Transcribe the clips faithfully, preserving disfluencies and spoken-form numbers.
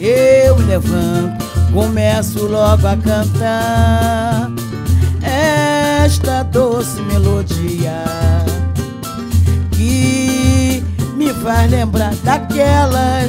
eu me levanto, começo logo a cantar esta doce melodia que me faz lembrar daquelas,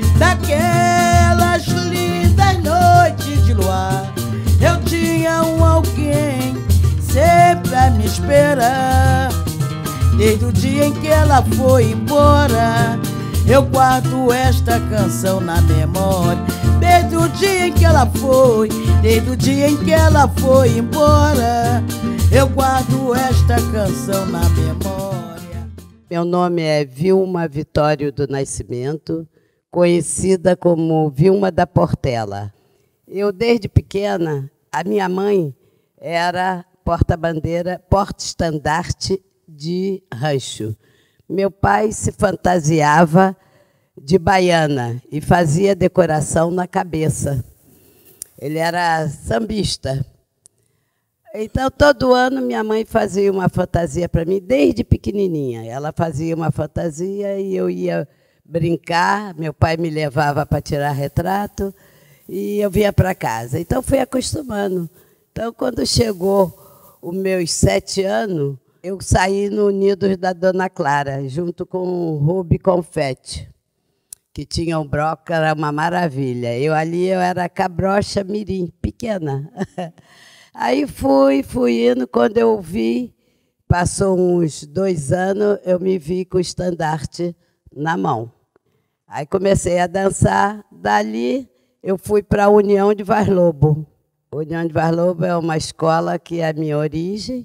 daquelas lindas noites de luar. Eu tinha um alguém sempre a me esperar. Desde o dia em que ela foi embora, eu guardo esta canção na memória. Desde o dia em que ela foi, desde o dia em que ela foi embora, eu guardo esta canção na memória. Meu nome é Vilma Vitório do Nascimento, conhecida como Vilma da Portela. Eu, desde pequena, a minha mãe era porta-bandeira, porta-estandarte de rancho. Meu pai se fantasiava de baiana e fazia decoração na cabeça. Ele era sambista. Então, todo ano, minha mãe fazia uma fantasia para mim, desde pequenininha. Ela fazia uma fantasia e eu ia brincar, meu pai me levava para tirar retrato e eu vinha para casa. Então, fui acostumando. Então, quando chegou os meus sete anos, eu saí no Unidos da Dona Clara, junto com o Rubi Confete, que tinha um broca, era uma maravilha. Eu ali eu era cabrocha mirim, pequena. Aí fui, fui indo, quando eu vi, passou uns dois anos, eu me vi com o estandarte na mão. Aí comecei a dançar, dali eu fui para a União de Vaz Lobo. União de Vaz Lobo é uma escola que é a minha origem,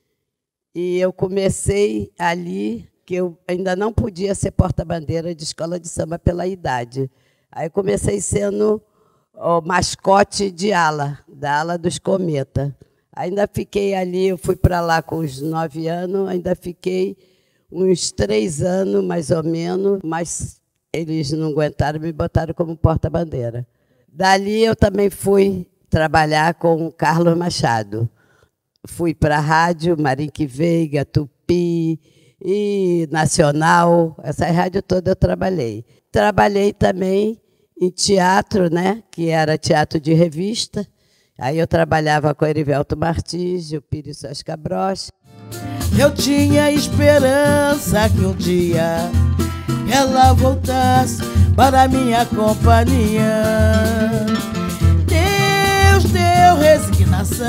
e eu comecei ali, que eu ainda não podia ser porta-bandeira de escola de samba pela idade. Aí comecei sendo o mascote de ala, da ala dos Cometa. Ainda fiquei ali, eu fui para lá com uns nove anos, ainda fiquei uns três anos, mais ou menos, mas eles não aguentaram, me botaram como porta-bandeira. Dali eu também fui trabalhar com o Carlos Machado. Fui para a rádio, Marinque Veiga, Tupi e Nacional, essa rádio toda eu trabalhei. Trabalhei também em teatro, né, que era teatro de revista. Aí eu trabalhava com Erivelto Martins, o Pires Sasca Broche. Eu tinha esperança que um dia ela voltasse para minha companhia. Deus deu resignação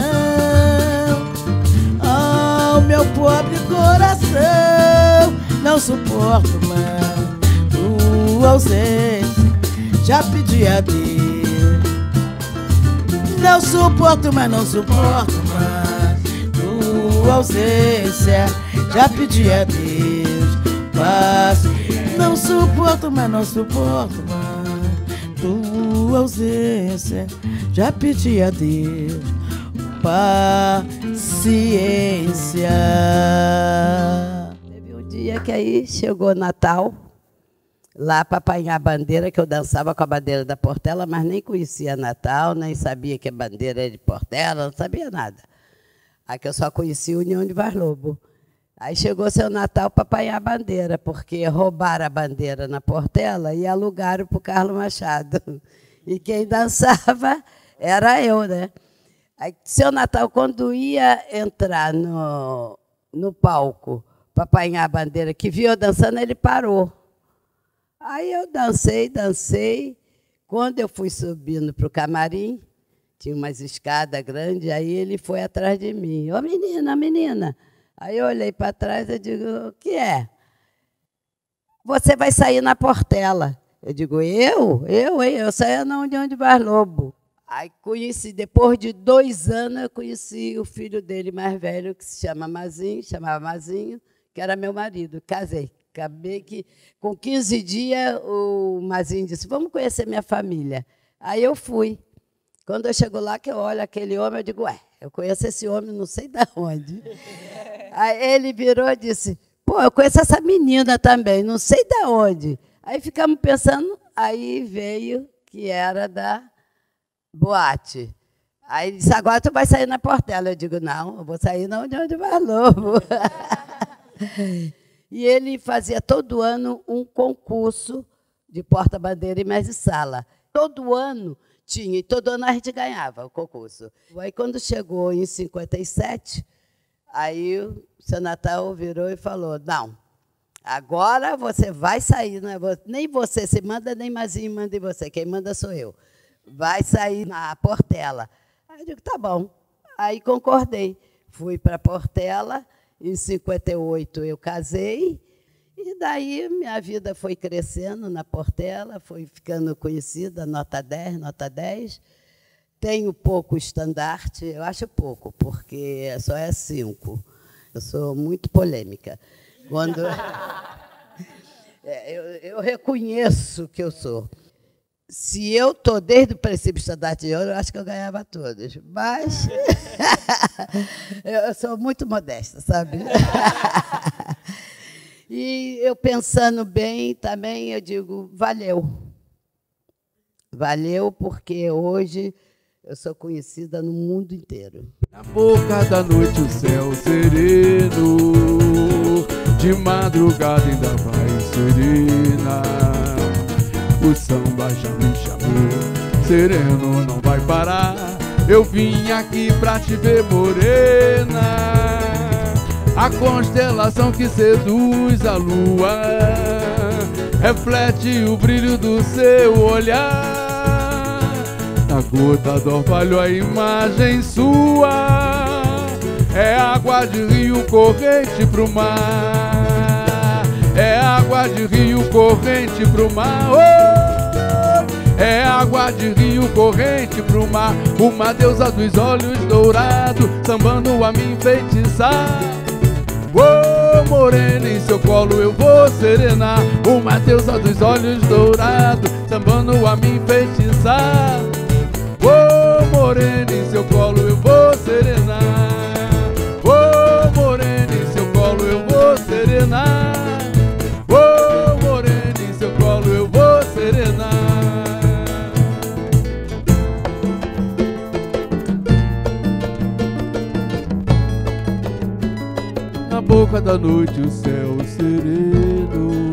ao meu pobre coração. Não suporto mais tua ausência, já pedi a Deus. Não suporto mais, não suporto mais tua ausência, já pedi a Deus. Passo. Não suporto mais, não suporto mais tua ausência, já pedi a Deus. Paciência. Teve um dia que aí chegou Natal, lá para apanhar a bandeira, que eu dançava com a bandeira da Portela, mas nem conhecia Natal, nem sabia que a bandeira era de Portela, não sabia nada. Aqui eu só conhecia a União de Vaz Lobo. Aí chegou seu Natal para apanhar a bandeira, porque roubaram a bandeira na Portela e alugaram para o Carlos Machado. E quem dançava era eu, né? Aí, seu Natal, quando ia entrar no, no palco para apanhar a bandeira, que viu eu dançando, ele parou. Aí eu dancei, dancei. Quando eu fui subindo para o camarim, tinha umas escadas grandes, aí ele foi atrás de mim. Ô, menina, menina. Aí eu olhei para trás e digo, o que é? Você vai sair na Portela. Eu digo, eu? Eu, hein? Eu saía na União de Vaz Lobo. Aí conheci, depois de dois anos, eu conheci o filho dele mais velho, que se chama Mazinho, chamava Mazinho, que era meu marido. Casei. Acabei que, com quinze dias, o Mazinho disse, vamos conhecer minha família. Aí eu fui. Quando eu chego lá, que eu olho aquele homem, eu digo, ué, eu conheço esse homem não sei de onde. Aí ele virou e disse, pô, eu conheço essa menina também, não sei de onde. Aí ficamos pensando, aí veio que era da boate. Aí ele disse, agora tu vai sair na Portela. Eu digo, não, eu vou sair na União de Vaz Lobo. E ele fazia todo ano um concurso de porta-bandeira e mestre-sala. todo ano tinha, e todo ano a gente ganhava o concurso. Aí, quando chegou em cinquenta e sete, aí o seu Natal virou e falou, não, agora você vai sair, não é? Nem você se manda, nem Mazinho manda em você, quem manda sou eu. Vai sair na Portela. Aí eu digo, tá bom. Aí concordei. Fui para a Portela, em cinquenta e oito eu casei, e daí minha vida foi crescendo na Portela, foi ficando conhecida, nota dez, nota dez. Tenho pouco estandarte, eu acho pouco, porque só é cinco. Eu sou muito polêmica. Quando é, eu, eu reconheço que eu sou. Se eu estou desde o princípio estandarte de ouro, eu acho que eu ganhava todos. Mas eu sou muito modesta, sabe? E eu pensando bem também, eu digo, valeu. Valeu, porque hoje eu sou conhecida no mundo inteiro. Na boca da noite o céu sereno, de madrugada ainda vai serena. O samba já me chamou, sereno não vai parar. Eu vim aqui pra te ver, morena. A constelação que seduz a lua reflete o brilho do seu olhar. Na gota do orvalho a imagem sua é água de rio corrente pro mar. É água de rio corrente pro mar. Oh! É água de rio corrente pro mar. Uma deusa dos olhos dourados sambando a me enfeitiçar. Oh, morena, em seu colo eu vou serenar. Uma deusa dos olhos dourados sambando a me enfeitiçar. Oh, morena, em seu colo eu vou serenar. Oh, morena, em seu colo eu vou serenar. Oh, morena, em seu colo eu vou serenar. Na boca da noite o céu sereno,